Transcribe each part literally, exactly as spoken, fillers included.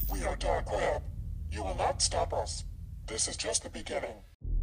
We are Dark Web. You will not stop us. This is just the beginning.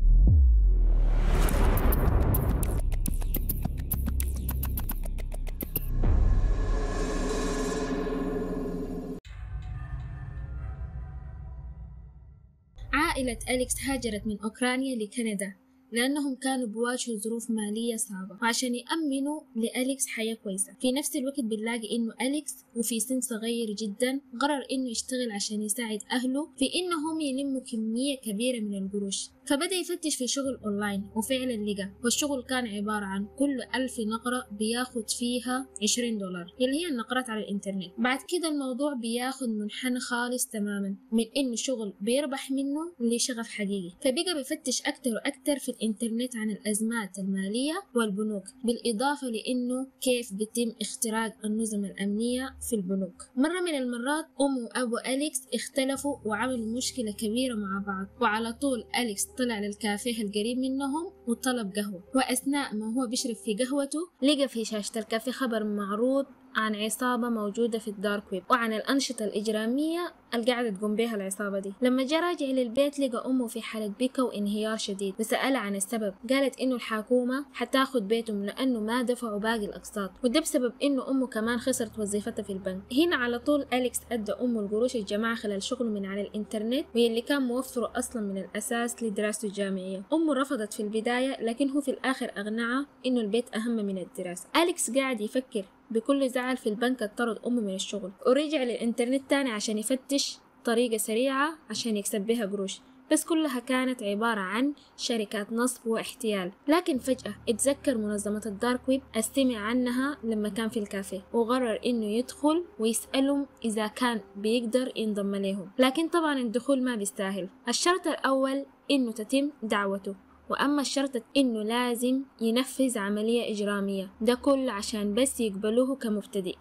عائلة أليكس هاجرت من أوكرانيا لكندا لأنهم كانوا بواجهوا ظروف مالية صعبة، وعشان يأمنوا لأليكس حياة كويسة. في نفس الوقت بنلاقي إنه أليكس وفي سن صغير جدا قرر إنه يشتغل عشان يساعد أهله في إنهم يلموا كمية كبيرة من القروش، فبدأ يفتش في شغل أونلاين وفعلا لقى، والشغل كان عبارة عن كل ألف نقرة بياخد فيها عشرين دولار اللي هي النقرات على الإنترنت. بعد كده الموضوع بياخد منحنى خالص تماما من إنه شغل بيربح منه لشغف حقيقي، فبقى بيفتش أكتر وأكتر في الإنترنت عن الأزمات المالية والبنوك، بالإضافة لإنه كيف بيتم اختراق النظم الأمنية في البنوك. مرة من المرات أم وأبو أليكس اختلفوا وعملوا مشكلة كبيرة مع بعض، وعلى طول أليكس طلع للكافيه القريب منهم وطلب قهوة، وأثناء ما هو بيشرب في قهوته لقى في شاشة الكافيه خبر معروض عن عصابة موجودة في الدارك ويب وعن الأنشطة الإجرامية اللي قاعدة تقوم بها العصابة دي. لما جاء راجع للبيت لقى أمه في حالة بكا وانهيار شديد، وسألها عن السبب. قالت إنه الحكومة حتاخد بيتهم لأنه ما دفعوا باقي الأقساط، وده بسبب إنه أمه كمان خسرت وظيفتها في البنك. هنا على طول أليكس أدى أمه القروش الجماعة خلال شغله من على الإنترنت، واللي كان موفره أصلا من الأساس لدراسته الجامعية. أمه رفضت في البداية، لكن هو في الآخر أقنعها إنه البيت أهم من الدراسة. أليكس قاعد يفكر بكل زعل في البنك اطرد أمه من الشغل، ورجع للإنترنت تاني عشان يفتش طريقة سريعة عشان يكسب بها قروش، بس كلها كانت عبارة عن شركات نصب واحتيال. لكن فجأة اتذكر منظمة الدارك ويب، استمع عنها لما كان في الكافيه، وقرر إنه يدخل ويسألهم إذا كان بيقدر ينضم لهم. لكن طبعا الدخول ما بيستاهل. الشرط الأول إنه تتم دعوته، وأما الشرط إنه لازم ينفذ عملية إجرامية، ده كله عشان بس يقبلوه كمبتدئ.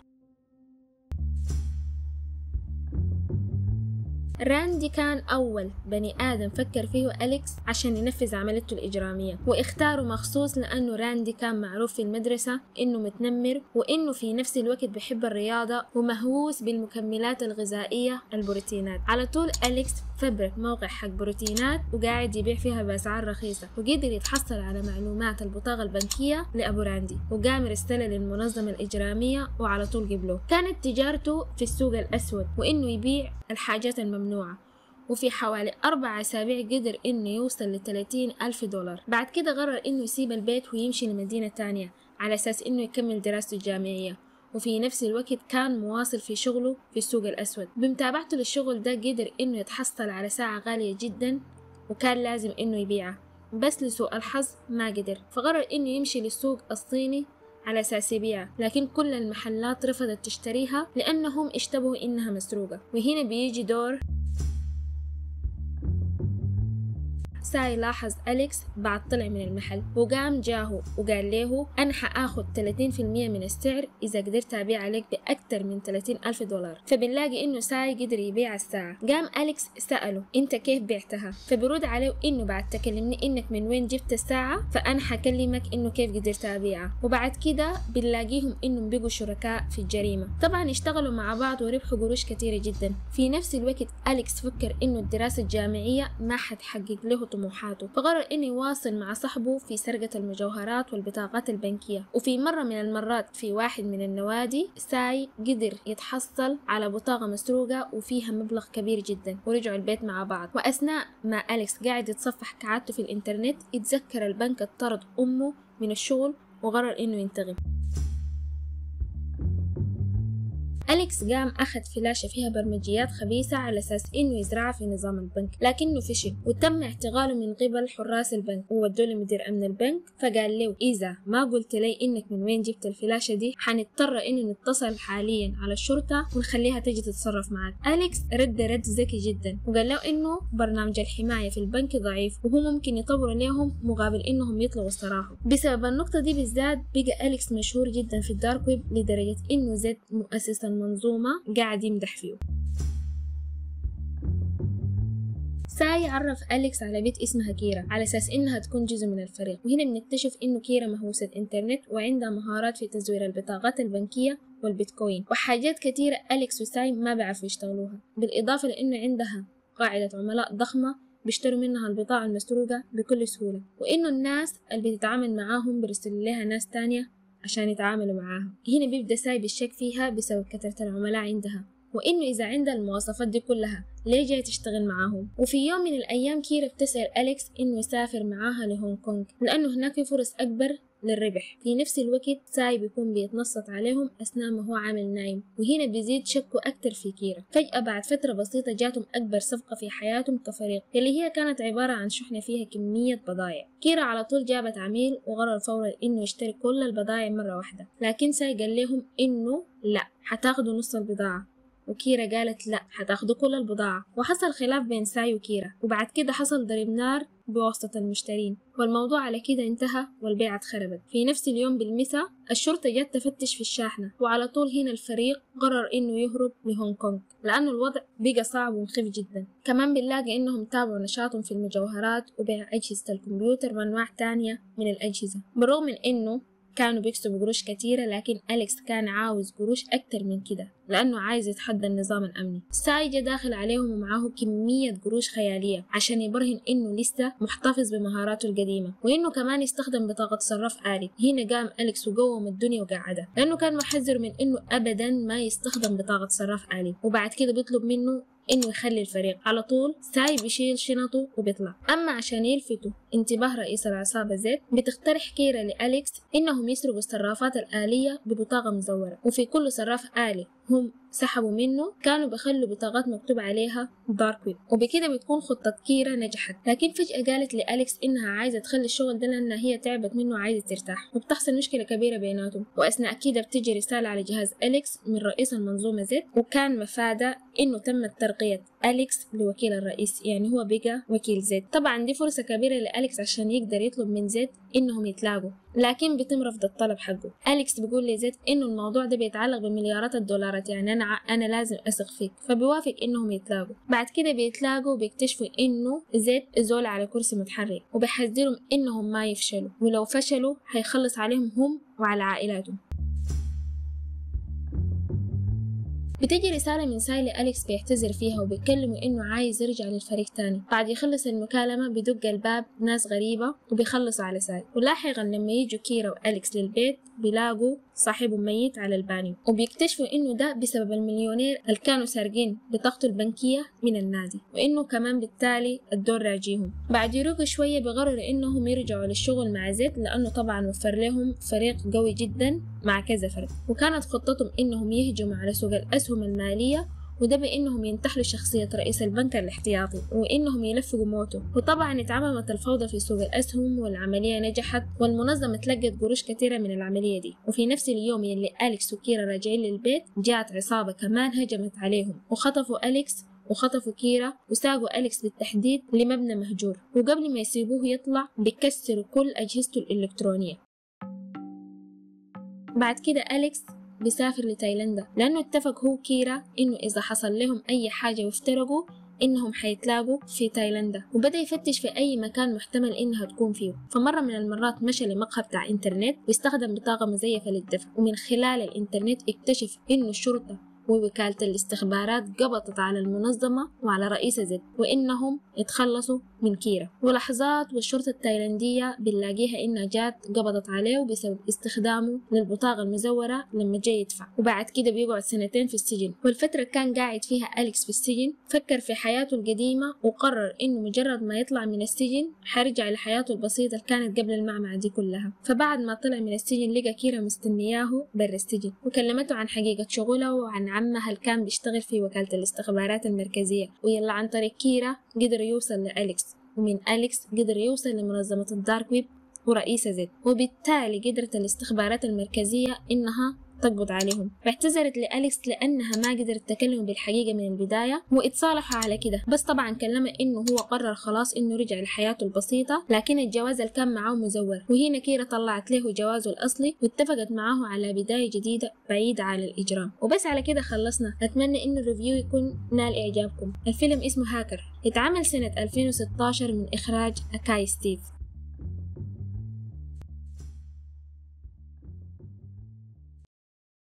راندي كان أول بني آدم فكر فيه أليكس عشان ينفذ عمليته الإجرامية، واختاره مخصوص لأنه راندي كان معروف في المدرسة إنه متنمر، وإنه في نفس الوقت بيحب الرياضة ومهووس بالمكملات الغذائية البروتينات. على طول أليكس فبرك موقع حق بروتينات وقاعد يبيع فيها بأسعار رخيصة، وقدر يتحصل على معلومات البطاقة البنكية لأبو راندي، وقام رسالة للمنظمة الإجرامية وعلى طول قبلوه. كانت تجارته في السوق الأسود، وإنه يبيع الحاجات الممنوعة، وفي حوالي أربع أسابيع قدر إنه يوصل لثلاثين ألف دولار. بعد كده قرر إنه يسيب البيت ويمشي لمدينة تانية على أساس إنه يكمل دراسته الجامعية، وفي نفس الوقت كان مواصل في شغله في السوق الأسود. بمتابعته للشغل ده قدر إنه يتحصل على ساعة غالية جدا وكان لازم إنه يبيعها، بس لسوء الحظ ما قدر، فقرر إنه يمشي للسوق الصيني على أساس يبيعها، لكن كل المحلات رفضت تشتريها لأنهم اشتبهوا إنها مسروقة. وهنا بيجي دور ساي. لاحظ أليكس بعد طلع من المحل وقام جاهو وقال له أنا حآخد ثلاثين في المية من السعر إذا قدرت أبيع عليك بأكتر من ثلاثين ألف دولار. فبنلاقي إنه ساي قدر يبيع الساعة. قام أليكس سأله أنت كيف بعتها؟ فبرد عليه إنه بعد تكلمني إنك من وين جبت الساعة فأنا حكلمك إنه كيف قدرت أبيعها. وبعد كده بنلاقيهم إنهم بقوا شركاء في الجريمة. طبعا اشتغلوا مع بعض وربحوا قروش كتيرة جدا. في نفس الوقت أليكس فكر إنه الدراسة الجامعية ما حتحقق له طموحاته، فقرر إنه يواصل مع صاحبه في سرقة المجوهرات والبطاقات البنكية. وفي مرة من المرات في واحد من النوادي ساي قدر يتحصل على بطاقة مسروقة وفيها مبلغ كبير جدا، ورجعوا البيت مع بعض. وأثناء ما أليكس قاعد يتصفح كعادته في الإنترنت اتذكر البنك اطرد أمه من الشغل وقرر إنه ينتقم. أليكس قام أخذ فلاشة فيها برمجيات خبيثة على أساس إنه يزرعها في نظام البنك، لكنه فشل وتم اعتقاله من قبل حراس البنك وودوه لمدير أمن البنك. فقال له إذا ما قلت لي إنك من وين جبت الفلاشة دي حنضطر إنه نتصل حاليا على الشرطة ونخليها تجي تتصرف معك. أليكس رد رد ذكي جدا وقال له إنه برنامج الحماية في البنك ضعيف وهو ممكن يطور لهم مقابل إنهم يطلعوا الصراحة. بسبب النقطة دي بالذات بقى أليكس مشهور جدا في الدارك ويب لدرجة إنه زد مؤسس المنظومة قاعد يمدح فيه. ساي عرف أليكس على بنت اسمها كيرا على أساس إنها تكون جزء من الفريق، وهنا بنكتشف إنه كيرا مهووسة إنترنت وعندها مهارات في تزوير البطاقات البنكية والبيتكوين وحاجات كتيرة أليكس وساي ما بيعرفوا يشتغلوها، بالإضافة لأنه عندها قاعدة عملاء ضخمة بيشتروا منها البضاعة المسروقة بكل سهولة، وإنه الناس اللي بتتعامل معاهم بيرسلوا لها ناس تانية عشان يتعاملوا معاها. هنا بيبدأ ساي بالشك فيها بسبب كثرة العملاء عندها، وإنه إذا عندها المواصفات دي كلها ليه جاي تشتغل معاهم. وفي يوم من الأيام كيرا بتسأل أليكس إنه يسافر معاها لهونغ كونغ لأنه هناك في فرص أكبر للربح. في نفس الوقت ساي بيكون بيتنصت عليهم أثناء ما هو عامل نايم، وهنا بيزيد شكه أكتر في كيرا. فجأة بعد فترة بسيطة جاتهم أكبر صفقة في حياتهم كفريق، اللي هي كانت عبارة عن شحنة فيها كمية بضائع. كيرا على طول جابت عميل وقرر فورا إنه يشتري كل البضائع مرة واحدة، لكن ساي قال لهم إنه لا، حتاخدوا نص البضاعة، وكيرا قالت لا، حتاخدوا كل البضاعة. وحصل خلاف بين ساي وكيرا، وبعد كده حصل ضرب نار بواسطة المشترين، والموضوع على كده انتهى والبيعة اتخربت. في نفس اليوم بالمساء الشرطة جت تفتش في الشاحنة، وعلى طول هنا الفريق قرر انه يهرب لهونغ كونغ لانه الوضع بقى صعب ومخيف جدا. كمان بنلاقي انهم تابعوا نشاطهم في المجوهرات وبيع اجهزة الكمبيوتر وانواع تانية من الاجهزة، بالرغم من انه كانوا بيكسبوا قروش كتيرة، لكن أليكس كان عاوز قروش أكتر من كده لأنه عايز يتحدى النظام الأمني. ساي جا داخل عليهم ومعاه كمية قروش خيالية عشان يبرهن إنه لسه محتفظ بمهاراته القديمة، وإنه كمان يستخدم بطاقة صراف آلي. هنا قام أليكس وقوم الدنيا وقعدها لأنه كان محذر من إنه أبدا ما يستخدم بطاقة صراف آلي، وبعد كده بيطلب منه إنه يخلي الفريق. على طول ساي بيشيل شنطه وبيطلع. أما عشان يلفتوا انتباه رئيس العصابة زيد، بتقترح كيرا لأليكس إنهم يسرقوا الصرافات الآلية ببطاقة مزورة، وفي كل صراف آلي هم سحبوا منه كانوا بخلوا بطاقات مكتوب عليها دارك ويب، وبكده بتكون خطة كيرا نجحت. لكن فجأة قالت لأليكس إنها عايزة تخلي الشغل ده لأنها هي تعبت منه وعايزة ترتاح، وبتحصل مشكلة كبيرة بيناتهم. وأثناء كده بتجي رسالة على جهاز أليكس من رئيس المنظومة زد، وكان مفادة إنه تم ترقية أليكس لوكيل الرئيس، يعني هو بقى وكيل زد. طبعا دي فرصة كبيرة لأليكس عشان يقدر يطلب من زد إنهم يتلاقوا، لكن بيتم رفض الطلب حقه. أليكس بيقول لزيد إنه الموضوع ده بيتعلق بمليارات الدولارات، يعني أنا أنا لازم أثق فيك، فبيوافق إنهم يتلاقوا. بعد كده بيتلاقوا وبيكتشفوا إنه زيد زول على كرسي متحرك، وبيحذرهم إنهم ما يفشلوا، ولو فشلوا هيخلص عليهم هم وعلى عائلاتهم. بتجي رسالة من ساي لأليكس بيعتذر فيها وبيتكلموا إنه عايز يرجع للفريق تاني. بعد يخلص المكالمة بدق الباب ناس غريبة وبيخلصوا على ساي، ولاحقا لما يجوا كيرا وأليكس للبيت بيلاقوا صاحبهم ميت على البانيو، وبيكتشفوا إنه ده بسبب المليونير اللي كانوا سارقين بطاقته البنكية من النادي، وإنه كمان بالتالي الدور راجيهم. بعد يروقوا شوية بقرروا إنهم يرجعوا للشغل مع زيد، لأنه طبعا وفر لهم فريق قوي جدا مع كذا فرد، وكانت خطتهم إنهم يهجموا على سوق الأسهم المالية، وده بإنهم ينتحلوا شخصية رئيس البنك الاحتياطي وإنهم يلفقوا موته. وطبعا اتعممت الفوضى في سوق الأسهم والعملية نجحت، والمنظمة تلقت قروش كثيرة من العملية دي. وفي نفس اليوم اللي أليكس وكيرا راجعين للبيت جاءت عصابة كمان هجمت عليهم وخطفوا أليكس وخطفوا كيرا وساقوا أليكس بالتحديد لمبنى مهجور، وقبل ما يسيبوه يطلع بيكسروا كل أجهزته الإلكترونية. بعد كده أليكس بيسافر لتايلاندا لأنه اتفق هو كيرا إنه إذا حصل لهم أي حاجة وافترقوا إنهم حيتلاقوا في تايلاندا، وبدأ يفتش في أي مكان محتمل إنها تكون فيه. فمرة من المرات مشى لمقهى بتاع إنترنت واستخدم بطاقة مزيفة للدفع، ومن خلال الإنترنت اكتشف إنه الشرطة ووكالة الاستخبارات قبضت على المنظمة وعلى رئيس زد، وإنهم اتخلصوا من كيرا. ولحظات والشرطة التايلاندية بنلاقيها إنها جات قبضت عليه بسبب استخدامه للبطاقة المزورة لما جاي يدفع، وبعد كده بيقعد سنتين في السجن. والفترة كان قاعد فيها أليكس في السجن فكر في حياته القديمة وقرر إنه مجرد ما يطلع من السجن حيرجع لحياته البسيطة اللي كانت قبل المعمعة دي كلها. فبعد ما طلع من السجن لقى كيرا مستنياه برا السجن، وكلمته عن حقيقة شغله وعن عمها اللي كان بيشتغل في وكالة الاستخبارات المركزية، ويلا عن طريق كيرا قدر يوصل لأليكس، ومن أليكس قدر يوصل لمنظمة الدارك ويب ورئيس زد، وبالتالي قدرت الاستخبارات المركزية إنها تقبض عليهم. فاعتذرت لأليكس لأنها ما قدرت تكلم بالحقيقة من البداية، واتصالحوا على كده. بس طبعا كلمه إنه هو قرر خلاص إنه رجع لحياته البسيطة، لكن الجواز اللي كان معاه مزور. وهنا كيرا طلعت له جوازه الأصلي واتفقت معاه على بداية جديدة بعيدة عن الإجرام. وبس على كده خلصنا. أتمنى إنه الريفيو يكون نال إعجابكم. الفيلم اسمه هاكر، اتعمل سنة ألفين وستاشر من إخراج أكاي ستيف.